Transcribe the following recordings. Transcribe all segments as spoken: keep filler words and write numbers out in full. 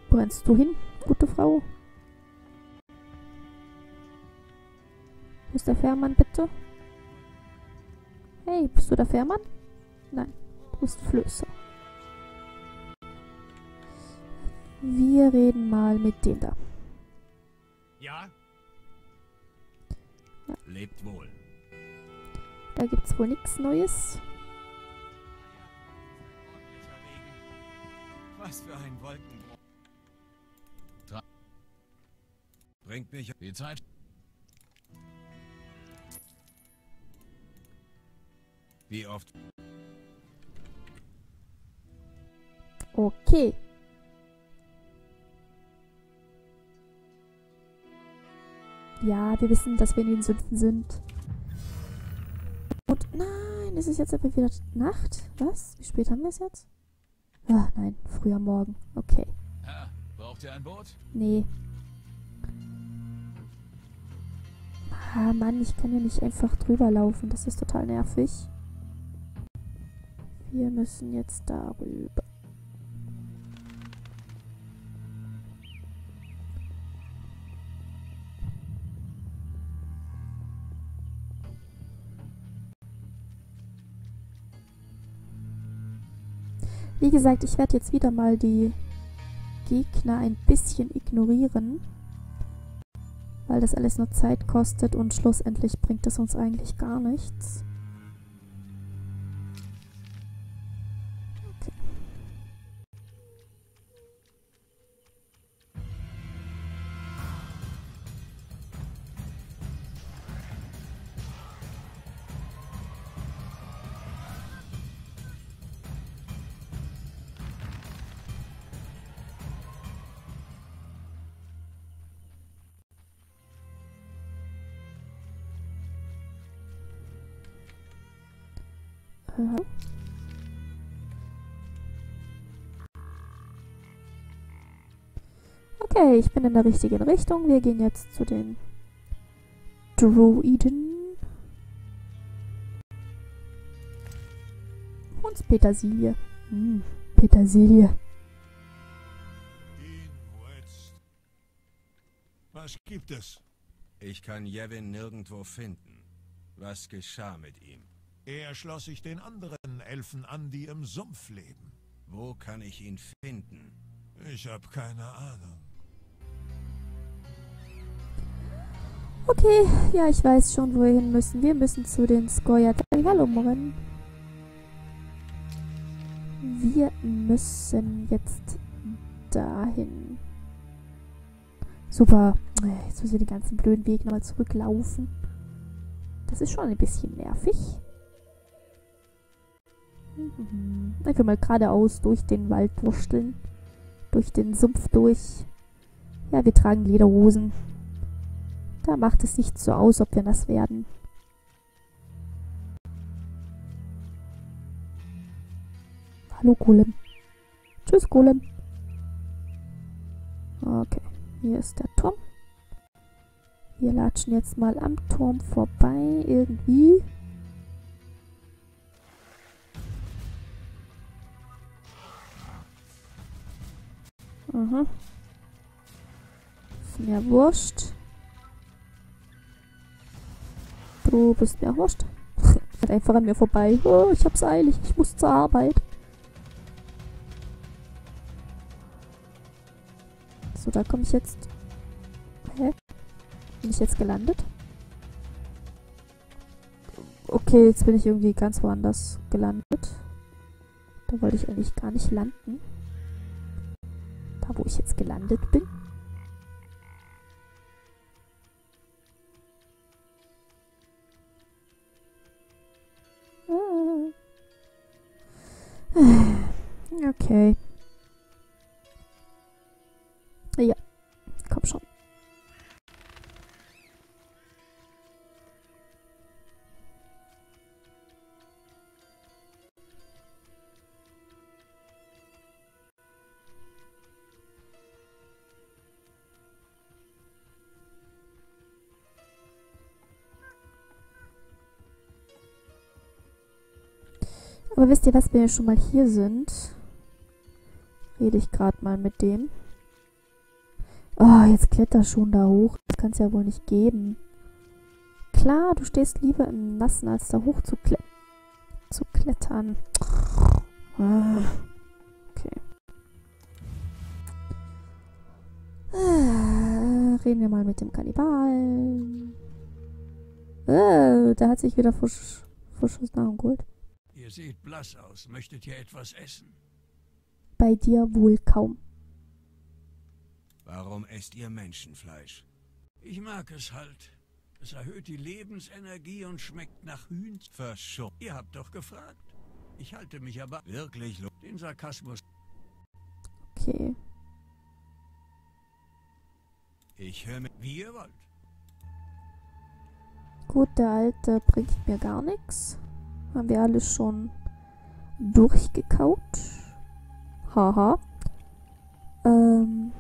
Wo rennst du hin, gute Frau? Wo ist der Fährmann, bitte? Hey, bist du der Fährmann? Nein, du bist Flößer. Wir reden mal mit dem da. Ja? Ja. Lebt wohl. Da gibt's wohl nichts Neues. Was für ein Wolkenbruch. Tra Bringt mich die Zeit. Wie oft? Okay. Ja, wir wissen, dass wir in den Sümpfen sind. Und nein, es ist jetzt aber wieder Nacht. Was? Wie spät haben wir es jetzt? Ah, nein, früher Morgen. Okay. Herr, braucht ihr ein Boot? Nee. Ah, Mann, ich kann ja nicht einfach drüber laufen. Das ist total nervig. Wir müssen jetzt darüber. Wie gesagt, ich werde jetzt wieder mal die Gegner ein bisschen ignorieren, weil das alles nur Zeit kostet und schlussendlich bringt es uns eigentlich gar nichts. Okay. Aha. Okay, ich bin in der richtigen Richtung. Wir gehen jetzt zu den Druiden. Und Petersilie. Hm, Petersilie. Was gibt es? Ich kann Yevin nirgendwo finden. Was geschah mit ihm? Er schloss sich den anderen Elfen an, die im Sumpf leben. Wo kann ich ihn finden? Ich habe keine Ahnung. Okay, ja, ich weiß schon, wo wir hin müssen. Wir müssen zu den Scoia'taigallum. Wir müssen jetzt dahin. Super. Jetzt müssen wir den ganzen blöden Weg nochmal zurücklaufen. Das ist schon ein bisschen nervig. Einfach mal geradeaus durch den Wald wursteln. Durch den Sumpf durch. Ja, wir tragen Lederhosen. Da macht es nicht so aus, ob wir nass werden. Hallo Golem. Tschüss Golem. Okay, hier ist der Turm. Wir latschen jetzt mal am Turm vorbei, irgendwie. Aha. Ist mir wurscht. Du bist mir auch wurscht. Fährt einfach an mir vorbei. Oh, ich hab's eilig. Ich muss zur Arbeit. So, da komme ich jetzt. Hä? Bin ich jetzt gelandet? Okay, jetzt bin ich irgendwie ganz woanders gelandet. Da wollte ich eigentlich gar nicht landen. Da, wo ich jetzt gelandet bin. Okay. Ja, komm schon. Aber wisst ihr was, wenn wir schon mal hier sind, rede ich gerade mal mit dem. Oh, jetzt kletter schon da hoch. Das kann es ja wohl nicht geben. Klar, du stehst lieber im Nassen, als da hoch zu, kle zu klettern. Ah, okay. Ah, reden wir mal mit dem Kannibalen. Ah, der hat sich wieder Fusch, Fuschnahrung geholt. Ihr seht blass aus. Möchtet ihr etwas essen? Bei dir wohl kaum. Warum esst ihr Menschenfleisch? Ich mag es halt. Es erhöht die Lebensenergie und schmeckt nach Hühns. Verscho. Ihr habt doch gefragt. Ich halte mich aber... Wirklich lo... Den Sarkasmus... Okay. Ich höre mir... Wie ihr wollt. Gut, der Alte bringt mir gar nichts. Haben wir alles schon durchgekaut. Haha. Ähm...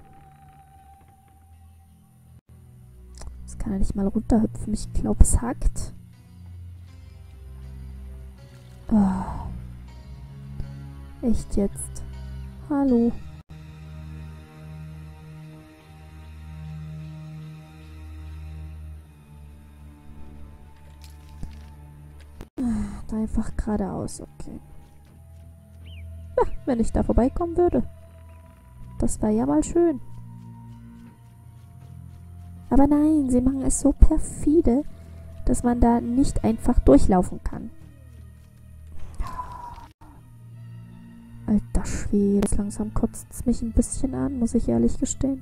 Kann er nicht mal runterhüpfen. Ich glaube, es hackt. Oh. Echt jetzt? Hallo. Da einfach geradeaus, okay. Ja, wenn ich da vorbeikommen würde. Das wäre ja mal schön. Aber nein, sie machen es so perfide, dass man da nicht einfach durchlaufen kann. Alter Schwede, langsam kotzt es mich ein bisschen an, muss ich ehrlich gestehen.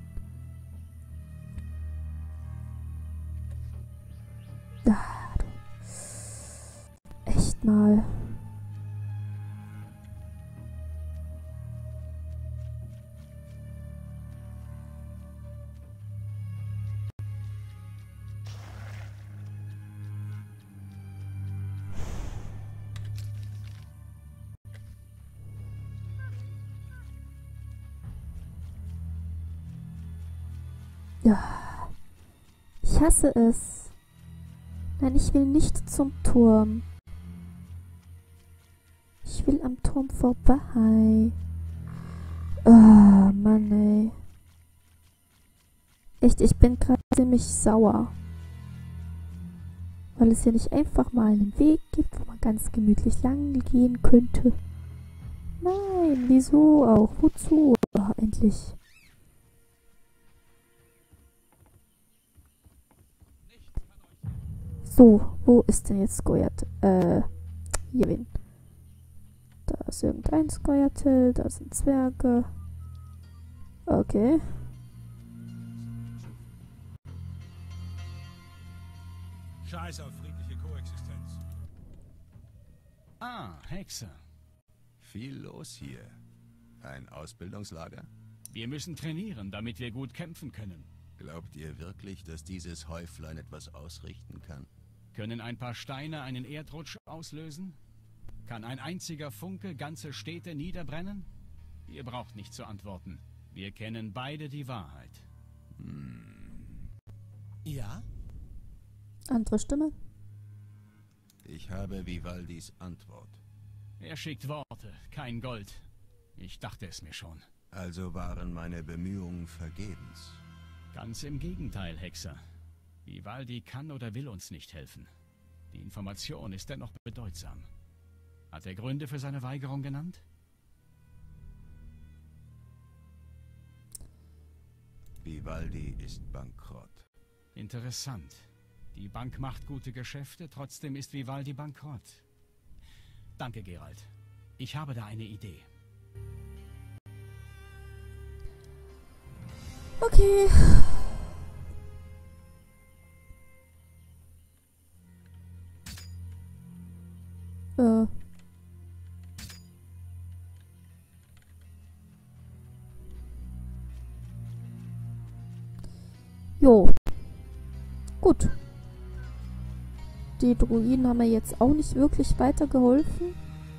Ah, du. Echt mal. Ja. Ich hasse es. Nein, ich will nicht zum Turm. Ich will am Turm vorbei. Oh, Mann, ey. Echt, ich bin gerade ziemlich sauer. Weil es hier nicht einfach mal einen Weg gibt, wo man ganz gemütlich lang gehen könnte. Nein, wieso auch? Wozu? Oh, endlich. So, wo ist denn jetzt Skoyat? Äh, hier wen? Da ist irgendein Skoyatel, da sind Zwerge. Okay. Scheiß auf friedliche Koexistenz. Ah, Hexe. Viel los hier. Ein Ausbildungslager? Wir müssen trainieren, damit wir gut kämpfen können. Glaubt ihr wirklich, dass dieses Häuflein etwas ausrichten kann? Können ein paar Steine einen Erdrutsch auslösen? Kann ein einziger Funke ganze Städte niederbrennen? Ihr braucht nicht zu antworten. Wir kennen beide die Wahrheit. Hm. Ja? Andere Stimme? Ich habe Vivaldis Antwort. Er schickt Worte, kein Gold. Ich dachte es mir schon. Also waren meine Bemühungen vergebens. Ganz im Gegenteil, Hexer. Vivaldi kann oder will uns nicht helfen. Die Information ist dennoch bedeutsam. Hat er Gründe für seine Weigerung genannt? Vivaldi ist bankrott. Interessant. Die Bank macht gute Geschäfte, trotzdem ist Vivaldi bankrott. Danke, Geralt. Ich habe da eine Idee. Okay. Äh. Jo. Gut. Die Druiden haben mir jetzt auch nicht wirklich weitergeholfen.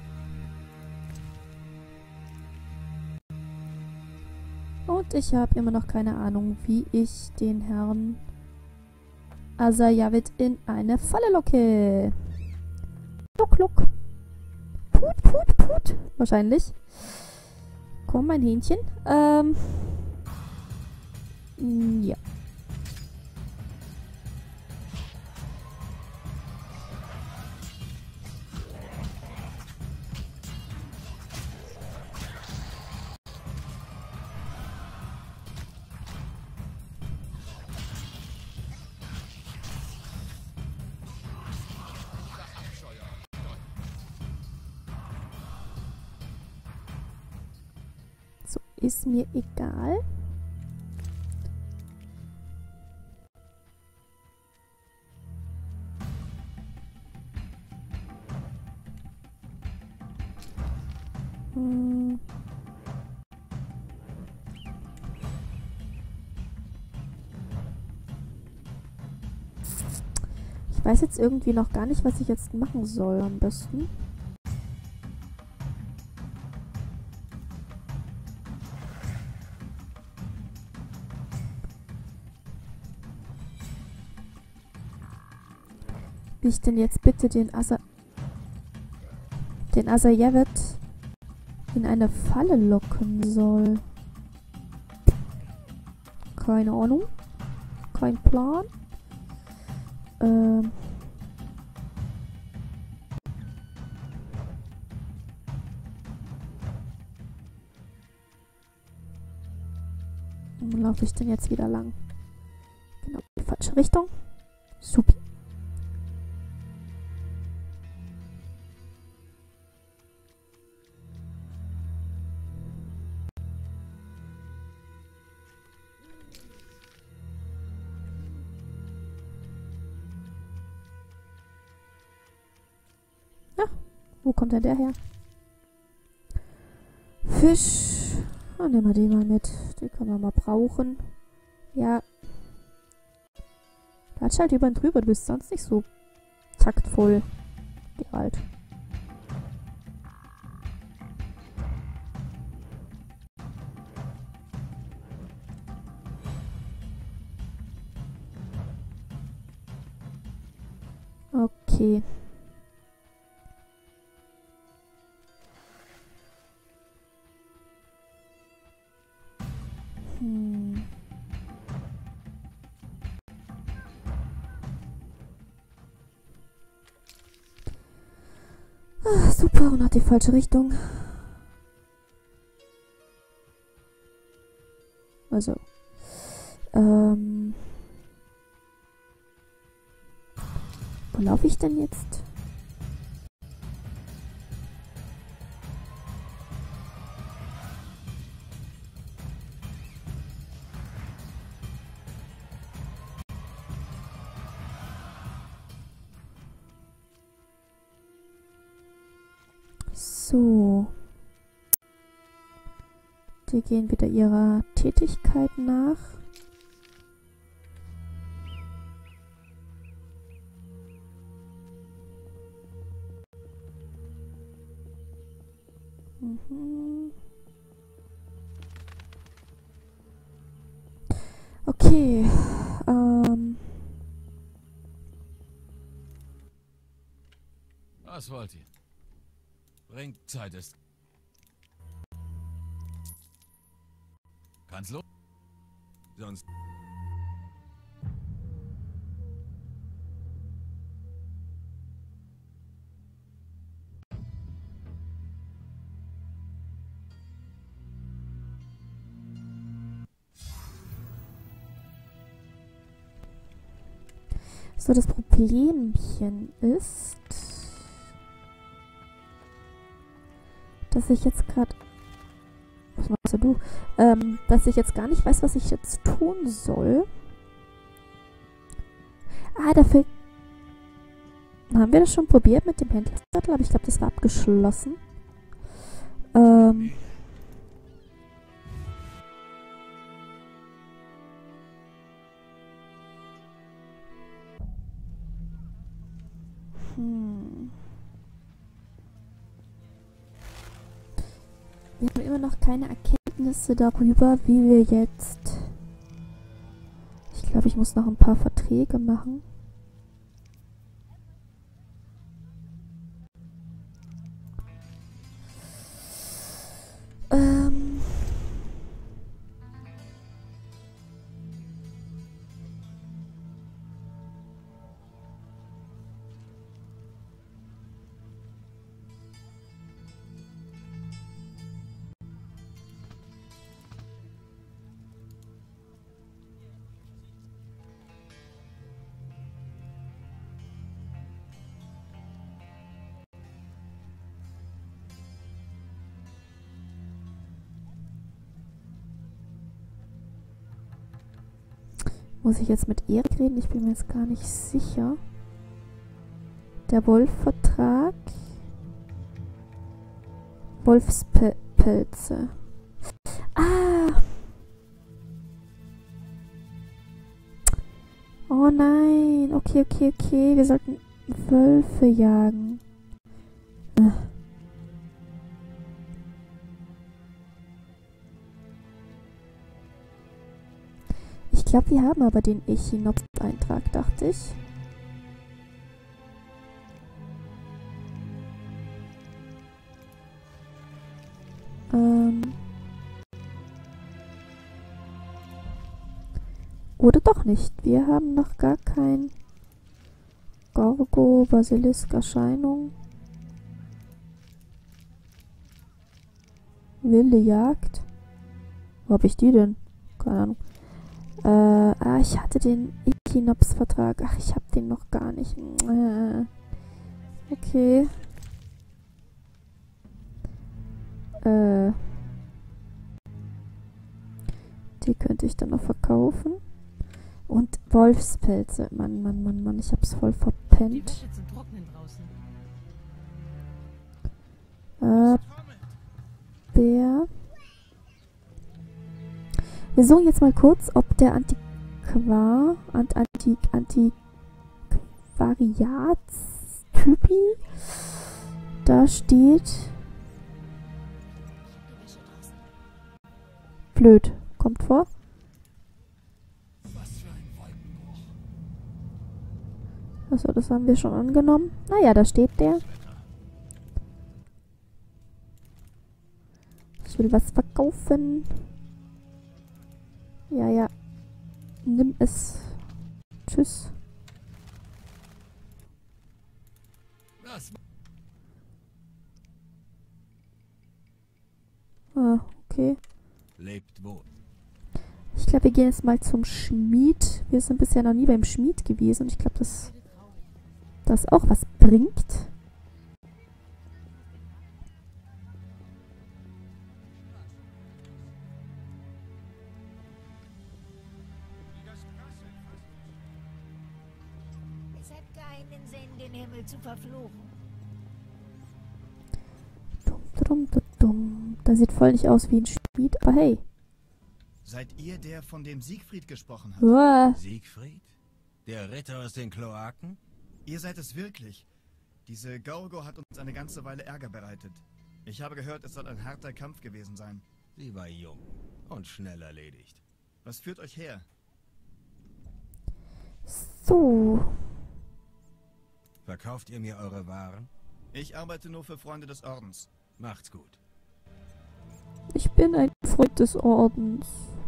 Und ich habe immer noch keine Ahnung, wie ich den Herrn Asayavid in eine Falle locke. Luck, luck. Put, put, put. Wahrscheinlich. Komm, mein Hähnchen. Ähm. Mm, ja. So, ist mir egal. Hm. Ich weiß jetzt irgendwie noch gar nicht, was ich jetzt machen soll am besten. Wie ich denn jetzt bitte den Asa... den Asayevet in eine Falle locken soll. Keine Ahnung. Kein Plan. Ähm... Wo laufe ich denn jetzt wieder lang? Genau, die falsche Richtung. Supi. Ja, wo kommt denn der her? Fisch. Ah, nehmen wir den mal mit. Den können wir mal brauchen. Ja. Latsch halt über und drüber. Du bist sonst nicht so taktvoll. Geralt. Okay. Hm. Ah, super, und hat die falsche Richtung. Also. Ähm. Wo laufe ich denn jetzt? So. Die gehen wieder ihrer Tätigkeit nach. Mhm. Okay. Ähm. Was wollt ihr? Bringt Zeit ist. Kann's los? Sonst. So, das Problemchen ist, dass ich jetzt gerade... Was machst du? Ähm, dass ich jetzt gar nicht weiß, was ich jetzt tun soll. Ah, dafür... Haben wir das schon probiert mit dem Händlersattel? Aber ich glaube, das war abgeschlossen. Ähm... Hm... Wir haben immer noch keine Erkenntnisse darüber, wie wir jetzt... Ich glaube, ich muss noch ein paar Verträge machen. Ähm... Muss ich jetzt mit Erik reden? Ich bin mir jetzt gar nicht sicher. Der Wolfvertrag. Wolfspelze. Ah! Oh nein. Okay, okay, okay. Wir sollten Wölfe jagen. Äh. Ich glaube, wir haben aber den Echinops-Eintrag, dachte ich. Ähm. Oder doch nicht. Wir haben noch gar kein Gorgo, Basilisk, Erscheinung. Wilde Jagd. Wo habe ich die denn? Keine Ahnung. Äh, ah, ich hatte den Echinops-Vertrag. Ach, ich habe den noch gar nicht. Äh, okay. Äh. Die könnte ich dann noch verkaufen. Und Wolfspelze. Mann, Mann, Mann, Mann. Ich hab's voll verpennt. Äh, Bär. Wir suchen jetzt mal kurz, ob der Antiquar, Ant, Antik, Antiquariatstypi da steht. Blöd. Kommt vor. Achso, das haben wir schon angenommen. Naja, da steht der. Ich will was verkaufen. Ja, ja. Nimm es. Tschüss. Ah, okay. Lebt wohl. Ich glaube, wir gehen jetzt mal zum Schmied. Wir sind bisher noch nie beim Schmied gewesen und ich glaube, dass das auch was bringt. Es hat keinen Sinn, den Himmel zu verfluchen. Dumm, dumm, dumm, dumm. Das sieht voll nicht aus wie ein Schmied, aber hey. Seid ihr der, von dem Siegfried gesprochen hat? Uah. Siegfried? Der Ritter aus den Kloaken? Ihr seid es wirklich. Diese Gorgo hat uns eine ganze Weile Ärger bereitet. Ich habe gehört, es soll ein harter Kampf gewesen sein. Sie war jung und schnell erledigt. Was führt euch her? So. Verkauft ihr mir eure Waren? Ich arbeite nur für Freunde des Ordens. Macht's gut. Ich bin ein Freund des Ordens.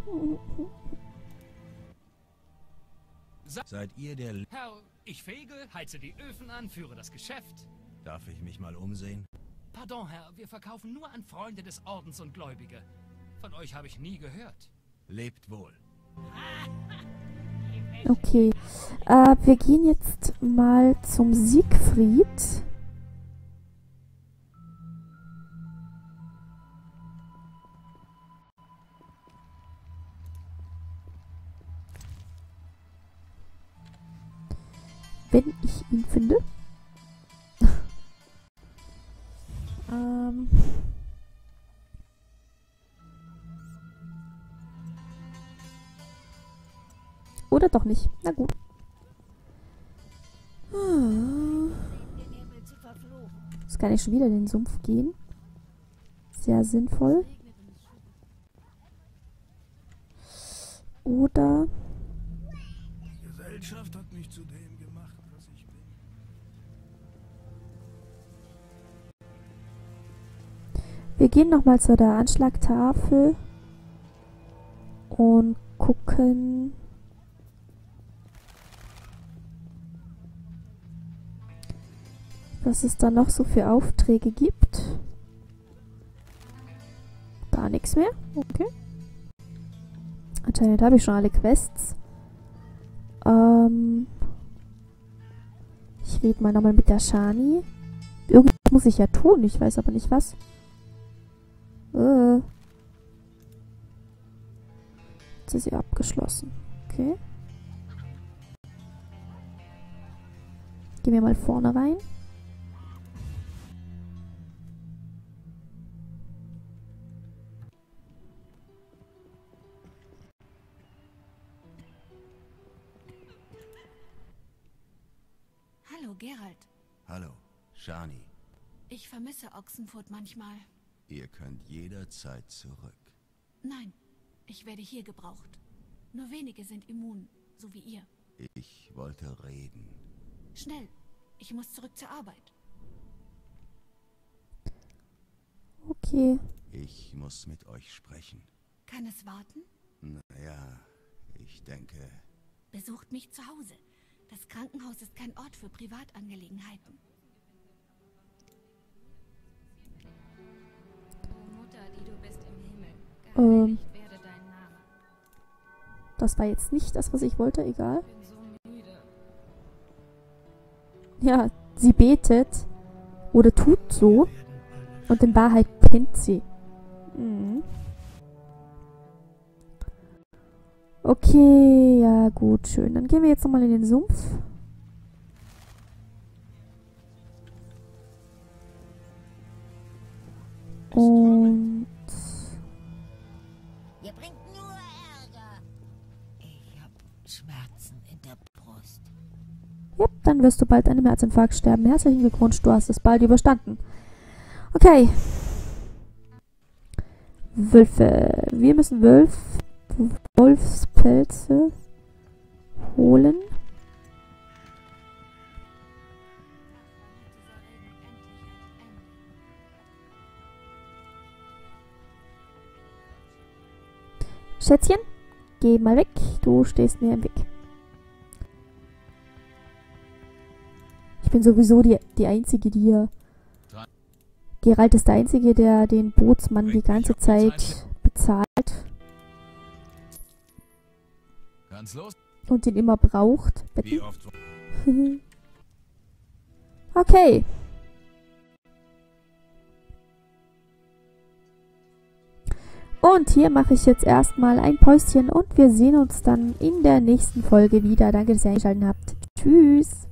Seid ihr der... L Herr, ich fege, heize die Öfen an, führe das Geschäft. Darf ich mich mal umsehen? Pardon, Herr, wir verkaufen nur an Freunde des Ordens und Gläubige. Von euch habe ich nie gehört. Lebt wohl. Okay. Äh, wir gehen jetzt mal zum Siegfried. Wenn ich ihn finde. ähm. Oder doch nicht. Na gut. Jetzt kann ich schon wieder in den Sumpf gehen. Sehr sinnvoll. Oder... Die Gesellschaft hat mich zu dem gemacht, was ich bin. Wir gehen nochmal zu der Anschlagtafel und gucken, was es da noch so für Aufträge gibt. Gar nichts mehr. Okay. Anscheinend habe ich schon alle Quests. Ähm ich rede mal nochmal mit der Shani. Irgendwas muss ich ja tun, ich weiß aber nicht was. Äh. Jetzt ist sie abgeschlossen. Okay. Gehen wir mal vorne rein. Hallo, Geralt. Hallo, Shani. Ich vermisse Ochsenfurt manchmal. Ihr könnt jederzeit zurück. Nein, ich werde hier gebraucht. Nur wenige sind immun, so wie ihr. Ich wollte reden. Schnell, ich muss zurück zur Arbeit. Okay. Ich muss mit euch sprechen. Kann es warten? Naja, ich denke... Besucht mich zu Hause. Das Krankenhaus ist kein Ort für Privatangelegenheiten. O Mutter, die du bist im Himmel, Ähm, geheiligt werde dein Name. das war jetzt nicht das, was ich wollte, egal. Ich bin so müde. Ja, sie betet oder tut so und in Wahrheit pennt sie. Mhm. Okay, ja gut, schön. Dann gehen wir jetzt nochmal in den Sumpf. Und... Ihr bringt nur Ärger. Ich hab Schmerzen in der Brust. Ja, dann wirst du bald an einem Herzinfarkt sterben. Herzlichen Glückwunsch, du hast es bald überstanden. Okay. Wölfe. Wir müssen Wölf, Wolfspelze holen. Schätzchen, geh mal weg. Du stehst mir im Weg. Ich bin sowieso die, die Einzige, die hier... Geralt ist der Einzige, der den Bootsmann die ganze Zeit bezahlt. Ganz los. Und ihn immer braucht. Wie oft... Okay. Und hier mache ich jetzt erstmal ein Päuschen und wir sehen uns dann in der nächsten Folge wieder. Danke, dass ihr eingeschaltet habt. Tschüss.